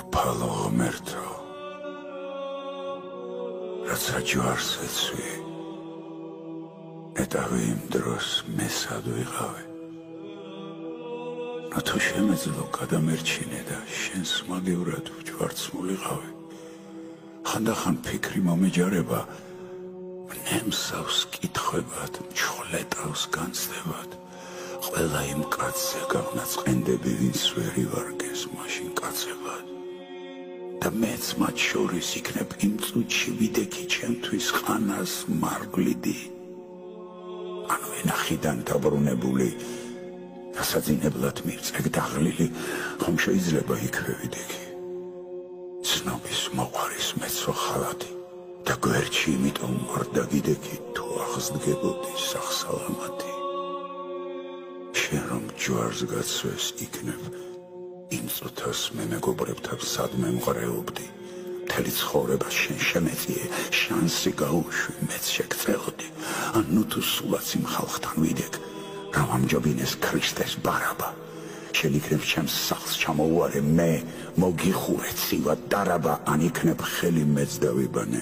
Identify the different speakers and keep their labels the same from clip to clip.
Speaker 1: უფალო ღმერთო, რაცა ჯვარს ეცვი, ნეტავი იმ დროს მესად ვიყავი. თუ შემეძლო გადამერჩინე და შენს მაგევრად ჯვარცმულიყავი, ხანდახან ფიქრი მომეჯარება ნემსავს კითხვებად, მჩხვლეტავს განცდებად. ყველა იმ კაცზე გავნაწყენდები, ვინც ვერ ივარგეს მაშინ კაცებად. და მეც მათ შორის იქნებ იმ წუთში ვიდექი ჩემთვის ხანას მარგლიდი. ანუ ენახიდან დაბრუნებული, დასაძინებლად მივწეგ დაღლილი, ხომ შეიძლება იქვე ვიდექი. ცნობის მოყვარის მეცო ხალათი და გვერდში იმიტომ ვარ დაგიდექი, თუ აღსდგებოდი სახსალამათი. შენ რომ ჯვარს გაცვეს იქნებ, იმ წუთას მე მეგობრებთან სადმე მღრეობდი. მთელი ცხოვრება შენ შემეწიე, შანსი გაუშვი, მეც შეგწელოდი. ანუ თუ სულაც იმ ხალხთან ვიდექ, რომ ამჯობინეს ქრისტეს ბარაბა. შენ იქნებ ჩემს სახლს ჩამოუარე, მე მოგიხურე ცივად დარაბა, ან იქნებ ხელი მეც დავიბანე.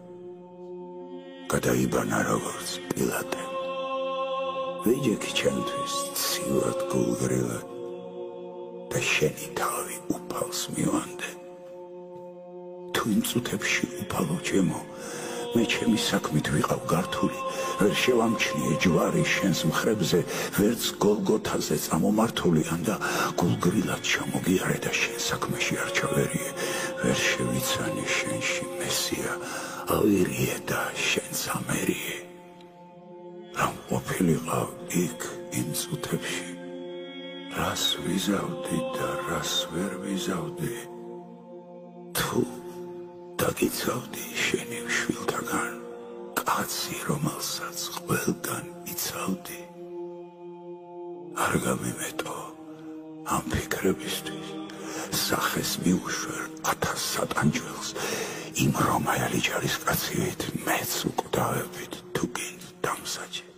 Speaker 1: გადაიბანა როგორც პილატე. ვიჯექი ჩემთვის ცივად გულგრილად და შენი თავი უფალს მივანდე. თუ იმ წუთებში უფალო ჩემო, მე ჩემი საქმით ვიყავ გართული, ვერ შევამჩნიე ჯვარი შენს მხრებზე, ვერც გოლგოთაზე წამომართული, და გულგრილად ჩამოგიარე და შენ საქმეში არ ჩავერიე, ვერ შევიცანი შენში მესია, ავირიე და შენც ამერიე. რომ ყოფილიყავ იქ იმ წუთებში, რას ვიზავდი და რას ვერ ვიზავდი, თუ დაგიცავდი შენი შვილთაგან, კაცი რომელსაც ყველგან იცავდი. არ გამიმეტო ამ ფიქრებისთვის, სახეს მიუშვერ 1000 სატანჯველს, იმ რომაელი ჯარისკაცივით მეც უკვდავებით თუ გინდ დამსაჯე.